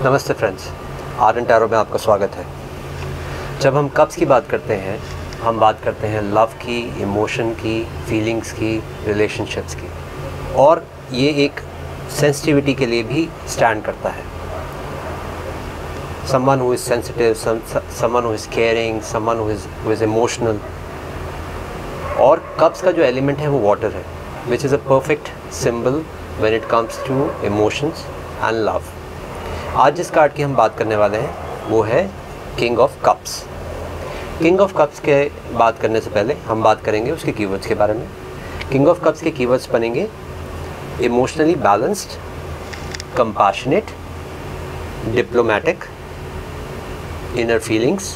नमस्ते friends, Aryan tarot में आपका स्वागत है। जब हम कप्स की बात करते हैं, हम बात करते हैं लव की, इमोशन की, फीलिंग्स की, रिलेशनशिप्स की, और ये एक सेंसिटिविटी के लिए भी स्टैंड करता है। someone who is sensitive, someone who is caring, someone who is emotional। और कप्स का जो एलिमेंट है वो वाटर है, which is a perfect symbol when it comes to emotions and love। आज जिस कार्ड की हम बात करने वाले हैं वो है king of cups. King of cups के बात करने से पहले हम बात करेंगे उसके कीवर्ड्स के बारे में। किंग ऑफ कप्स के कीवर्ड्स बनेंगे emotionally balanced, compassionate, diplomatic, inner feelings,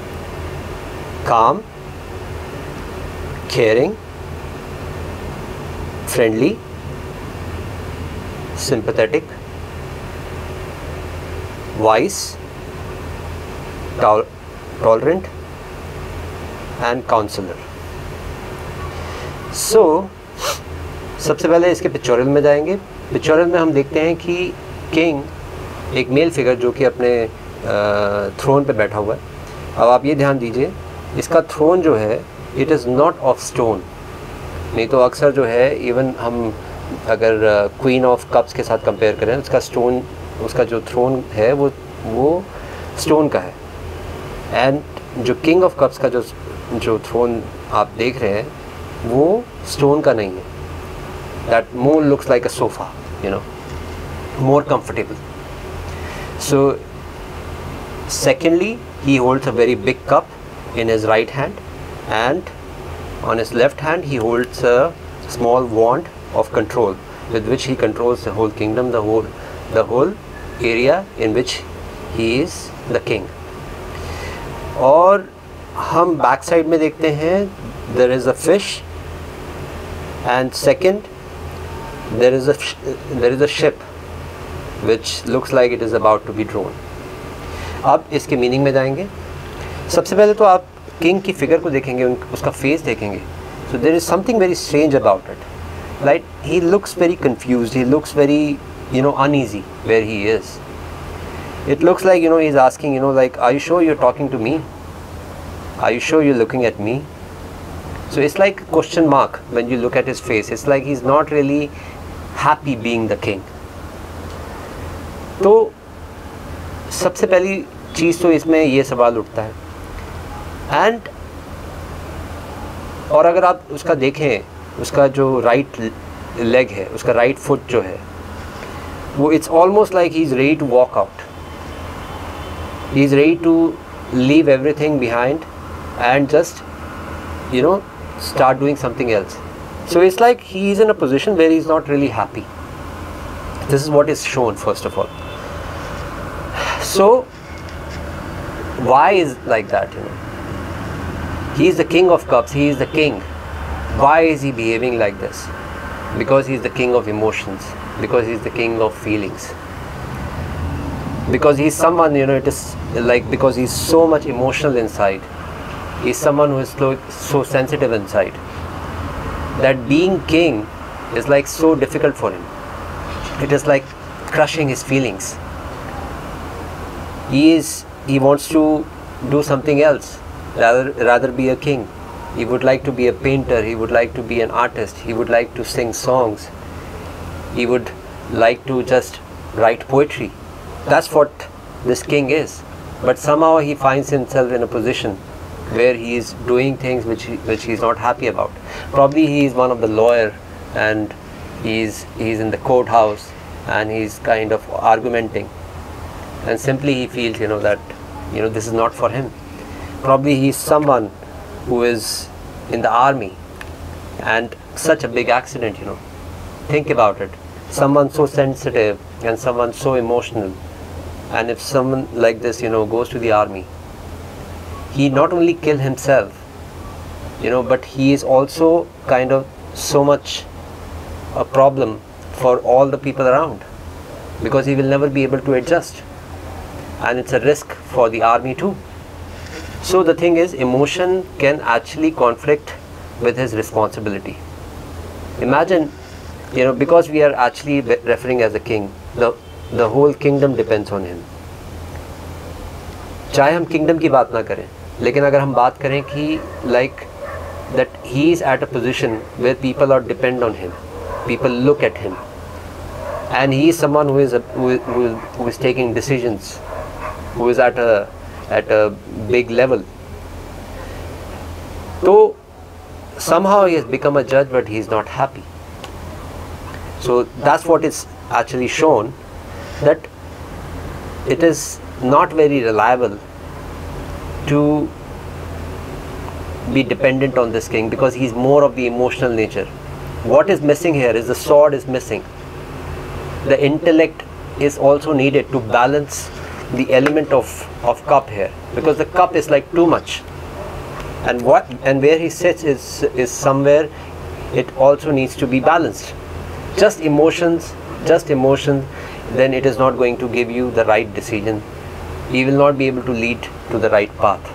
calm, caring, friendly, sympathetic, wise, tolerant and counsellor. सबसे पहले इसके पिक्चोरियल में जाएंगे। पिक्चोरियल में हम देखते हैं कि किंग एक मेल फिगर जो कि अपने थ्रोन पे बैठा हुआ है। अब आप ये ध्यान दीजिए, इसका थ्रोन जो है it is not of stone. नहीं तो अक्सर जो है, इवन हम अगर क्वीन ऑफ कप्स के साथ कंपेयर करें, उसका जो थ्रोन है वो स्टोन का है। एंड जो किंग ऑफ कप्स का जो थ्रोन आप देख रहे हैं वो स्टोन का नहीं है। That more looks like a sofa, more comfortable. So secondly, he holds a very big cup in his right hand, and on his left hand he holds a small wand of control with which he controls the whole kingdom, the whole area in which he is the king। और हम back side में देखते हैं there is a fish, and second there is a ship which looks like it is about to be drawn। अब इसके meaning में जाएंगे। सबसे पहले तो आप किंग की फिगर को देखेंगे, उसका फेस देखेंगे। So there is something very strange about it, like he looks very confused, he looks very uneasy where he is। It looks like he's asking, like, are you sure you're talking to me? Are you sure you're looking at me? So it's like a question mark when you look at his face। It's like he's not really happy being the king। तो सबसे पहली चीज़ तो इसमें ये सवाल उठता है। और अगर आप उसका देखें, उसका जो राइट लेग है, उसका राइट फुट जो है वो it's almost like he is ready to walk out. He is ready to leave everything behind and just start doing something else। So it's like he is in a position where he is not really happy। This is what is shown first of all। So why is like that? He is the king of cups, he is the king। Why is he behaving like this? Because he is the king of emotions, because he is the king of feelings, because he is someone, it is like, because he is so much emotional inside, he is someone who is so sensitive inside, that being king is like so difficult for him। It is like crushing his feelings। He wants to do something else, rather be a king। He would like to be a painter, he would like to be an artist, he would like to sing songs, he would like to just write poetry। That's what this king is। But somehow he finds himself in a position where he is doing things which he is not happy about। Probably he is one of the lawyer, and he is in the courthouse, and he is kind of argumenting, and simply he feels that this is not for him। Probably he is someone who is in the army, and such a big accident, think about it, someone so sensitive and someone so emotional, and if someone like this goes to the army, he not only kill himself, but he is also kind of so much a problem for all the people around, because he will never be able to adjust, and it's a risk for the army too। So the thing is, emotion can actually conflict with his responsibility। Imagine, because we are actually referring as a king, the whole kingdom depends on him। चाहे हम kingdom की बात ना करें, लेकिन अगर हम बात करें कि like that he is at a position where people are depend on him, people look at him, and he is someone who is taking decisions, who is at a big level. So somehow he has become a judge, but he is not happy. So that's what is actually shown, that it is not very reliable to be dependent on this king, because he is more of the emotional nature. What is missing here is the sword is missing. The intellect is also needed to balance the element of cup here, because the cup is like too much, and where he sits is somewhere it also needs to be balanced. Just emotions, then it is not going to give you the right decision. You will not be able to lead to the right path.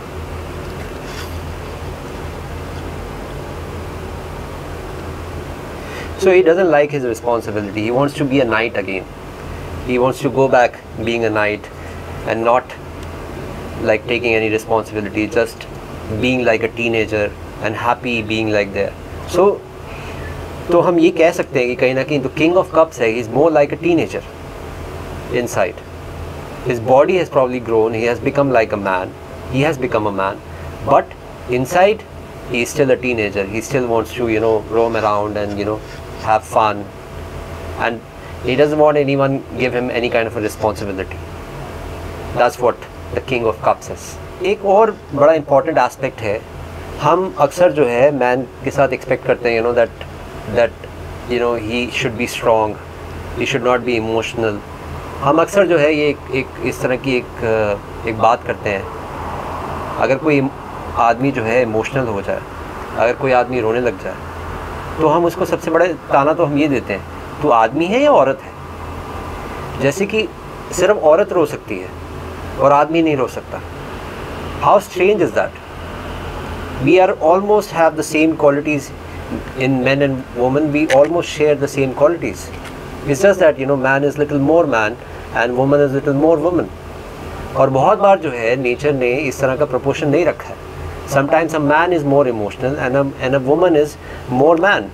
So he doesn't like his responsibility. He wants to be a knight again. He wants to go back being a knight and not like taking any responsibility, just being like a teenager and happy being like there. So तो हम ये कह सकते हैं कि कहीं ना कहीं तो king of cups है, he is more like a teenager inside. His body has probably grown, he has become like a man, he has become a man, but inside he is still a teenager. He still wants to, you know, roam around and, you know, have fun, and he doesn't want anyone give him any kind of a responsibility. That's what the king of cups is. एक और बड़ा important aspect है, हम अक्सर जो है man के साथ expect करते हैं, you know, that you know he should be strong, he should not be emotional. हम अक्सर जो है ये एक इस तरह की एक बात करते हैं, अगर कोई आदमी जो है इमोशनल हो जाए, अगर कोई आदमी रोने लग जाए, तो हम उसको सबसे बड़ा ताना तो हम ये देते हैं, तू आदमी है या औरत है? जैसे कि सिर्फ औरत रो सकती है और आदमी नहीं रो सकता. How strange is that? We are almost have the same qualities in men and women. We almost share the same qualities. It's just that, you know, man is little more man and woman is little more woman. और बहुत बार जो है nature ने इस तरह का proportion नहीं रखा है. Sometimes a man is more emotional and a woman is more man.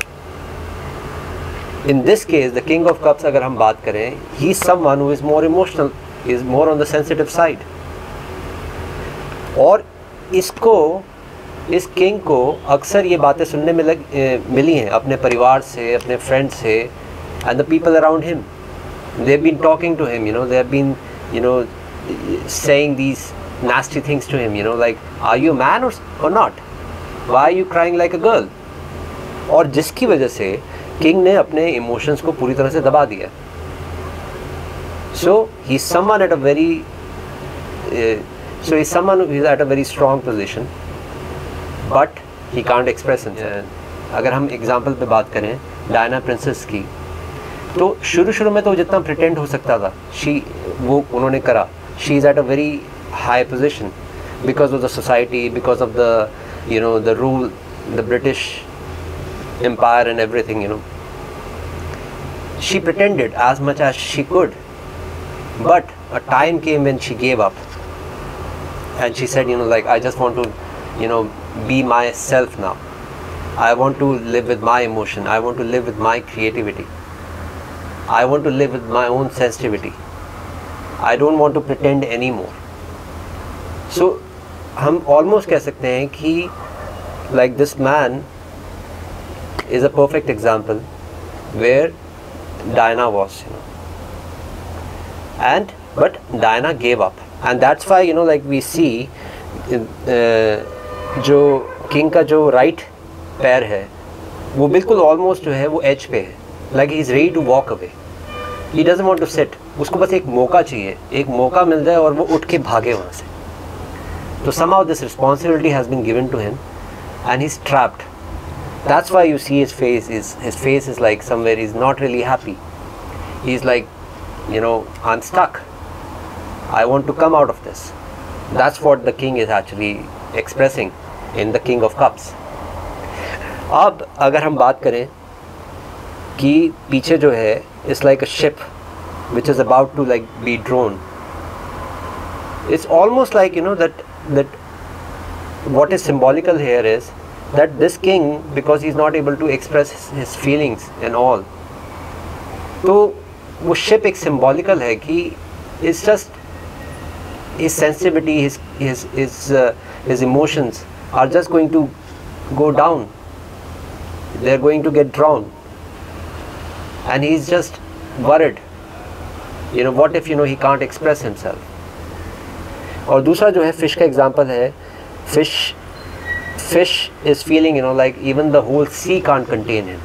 In this case, the king of cups अगर हम बात करें, he is someone who is more emotional, is more on the sensitive side. और इस king को अक्सर ये बातें सुनने में मिली हैं अपने परिवार से, अपने फ्रेंड्स से, and the people around him. They've been talking to him, you know, they've been, you know, saying these nasty things to him, you know, like, are you a man or not? Why are you crying like a girl? और जिसकी वजह से king ने अपने emotions को पूरी तरह से दबा दिया. So he's someone at a very strong position, but he can't express himself. अगर हम एग्जाम्पल पे बात करें डायना प्रिंसेस की, तो शुरू में तो जितना प्रिटेंड हो सकता था वो उन्होंने करा. She is at a very high position because of the society, because of the, you know, the rule, the British empire and everything, you know. She pretended as much as she could, but a time came when she gave up and she said, you know, like, I just want to, you know, be myself now. I want to live with my emotion. I want to live with my creativity. I want to live with my own sensitivity. I don't want to pretend anymore. So हम almost कह सकते हैं कि like this man is a perfect example where Diana was, you know. But Diana gave up, and that's why, you know, like we see जो king का जो right पैर है वो बिल्कुल ऑलमोस्ट जो है वो एज पे है, like he is ready to walk away. He doesn't want to sit. उसको बस एक मौका चाहिए, एक मौका मिल जाए और वो उठ के भागे वहाँ से. तो somehow this responsibility has been given to him and he's trapped. That's why you see his face is like somewhere he's not really happy. He's like, you know, I'm stuck. I want to come out of this. That's what the king is actually expressing in the king of cups. अब अगर हम बात करें कि पीछे जो है it's like a ship which is about to like be drawn It's almost like, that what is symbolical here is that this king, because he's not able to express his feelings and all, तो वो ship एक symbolical है कि it's just his sensitivity, his emotions are just going to go down. They're going to get drowned, and he's just worried. What if he can't express himself? और दूसरा जो है fish का एग्जांपल है, fish is feeling like even the whole sea can't contain him.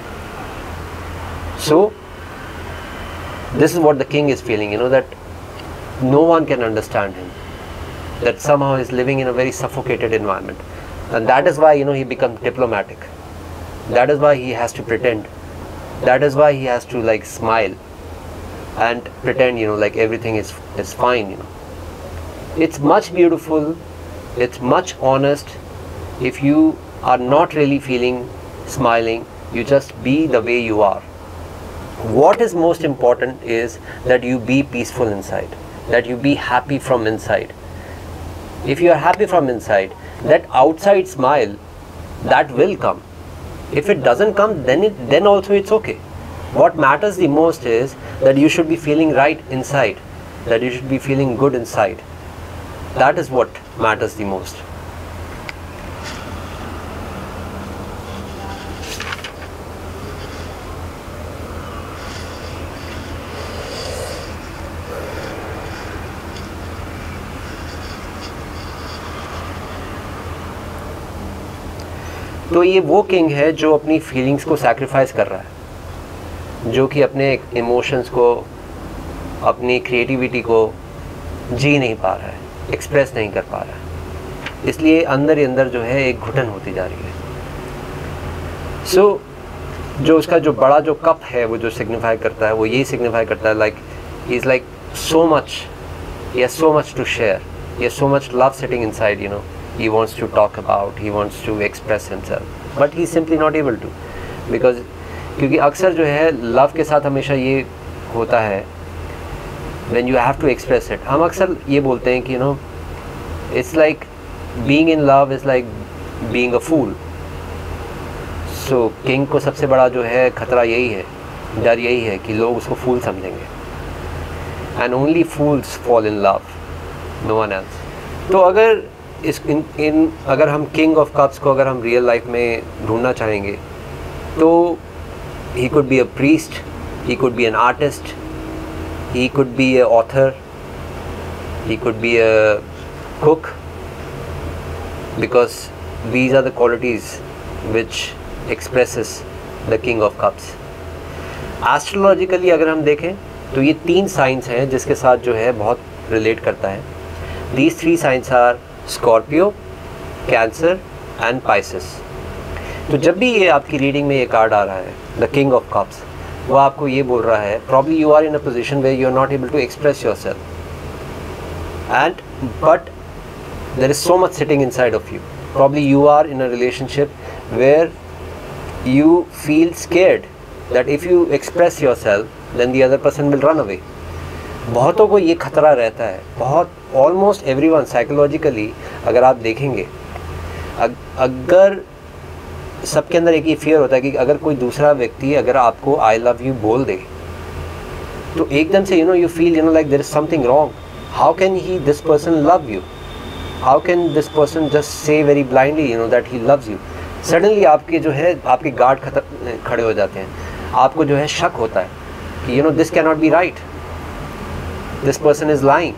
So this is what the king is feeling, that no one can understand him, that somehow he's living in a very suffocated environment, and that is why he becomes diplomatic. That is why he has to pretend. That is why he has to smile and pretend like everything is fine. It's much beautiful, it's much honest. If you are not really feeling smiling, you just be the way you are. What is most important is that you be peaceful inside, that you be happy from inside. If you are happy from inside, that outside smile, that will come. If it doesn't come, then also it's okay. What matters the most is that you should be feeling right inside, that you should be feeling good inside. That is what matters the most. तो ये वो king है जो अपनी feelings को sacrifice कर रहा है, जो कि अपने इमोशंस को, अपनी क्रिएटिविटी को जी नहीं पा रहा है, एक्सप्रेस नहीं कर पा रहा है, इसलिए अंदर ही अंदर जो है एक घुटन होती जा रही है. सो जो उसका जो बड़ा जो कप है वो जो सिग्निफाई करता है, वो यही सिग्निफाई करता है he is like so much, he has so much to share, he has so much love sitting inside, he wants to talk about, he wants to express himself, but he's simply not able to, because क्योंकि अक्सर जो है love के साथ हमेशा ये होता है, when you have to express it, हम अक्सर ये बोलते हैं कि it's like being in love is like being a fool. So king को सबसे बड़ा जो है खतरा यही है, डर यही है कि लोग उसको फूल समझेंगे, and only fools fall in love, no one else. तो अगर अगर हम किंग ऑफ कप्स को अगर हम रियल लाइफ में ढूंढना चाहेंगे, तो he could be a priest, he could be an artist, he could be a author, he could be a cook, because these are the qualities which expresses the king of cups. Astrologically अगर हम देखें तो ये 3 science हैं जिसके साथ जो है बहुत रिलेट करता है. These 3 signs are Scorpio, Cancer and Pisces. तो जब भी ये आपकी रीडिंग में ये कार्ड आ रहा है, द किंग ऑफ कप्स, वो आपको ये बोल रहा है probably you are in a position where you are not able to express yourself, and but there is so much sitting inside of you. Probably you are in a relationship where you feel scared that if you express yourself then the other person will run away. बहुतों को ये खतरा रहता है, बहुत, almost everyone psychologically अगर आप देखेंगे, अगर सबके अंदर एक ही फियर होता है कि अगर कोई दूसरा व्यक्ति अगर आपको आई लव यू बोल दे, तो एकदम से you feel like there is something wrong. How can he this person love you, how can this person just say very blindly that he loves you. Suddenly आपके जो है आपके गार्ड खड़े हो जाते हैं, आपको जो है शक होता है कि this can not be right, this person is lying,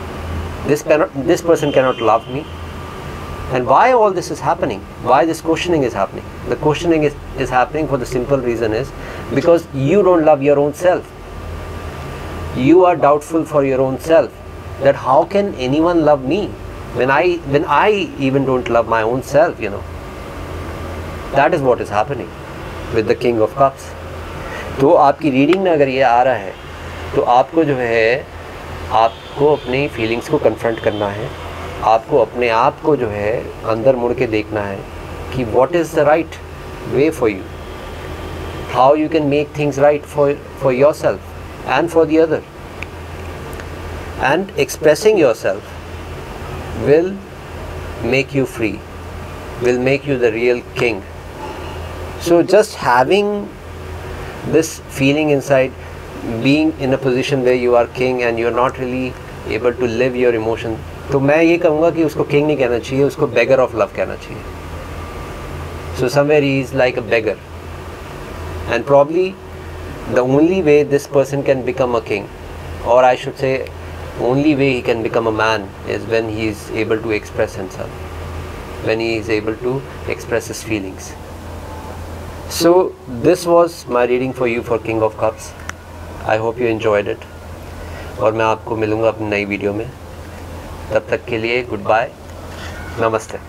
this person cannot love me. And why all this is happening, why this questioning is happening? The questioning is happening for the simple reason is because you don't love your own self. You are doubtful for your own self, that how can anyone love me when I even don't love my own self. That is what is happening with the King of Cups. तो आपकी reading में अगर ये आ रहा है तो आपको जो है आपको अपनी फीलिंग्स को कन्फ्रंट करना है, आपको अपने आप को जो है अंदर मुड़ के देखना है कि what is the right way for you, how you can make things right for yourself and for the other. and expressing yourself will make you free, will make you the real king. So just having this feeling inside, being in a position where you are king and you're not really able to live your emotion, तो मैं ये कहूँगा कि उसको king नहीं कहना चाहिए, उसको beggar of love कहना चाहिए. So somewhere he is like a beggar, and probably the only way this person can become a king, or I should say only way he can become a man, is when he is able to express himself, when he is able to express his feelings. So this was my reading for you for King of Cups. I hope you enjoyed it. और मैं आपको मिलूँगा अपनी नई video में. तब तक के लिए गुड बाय, नमस्ते.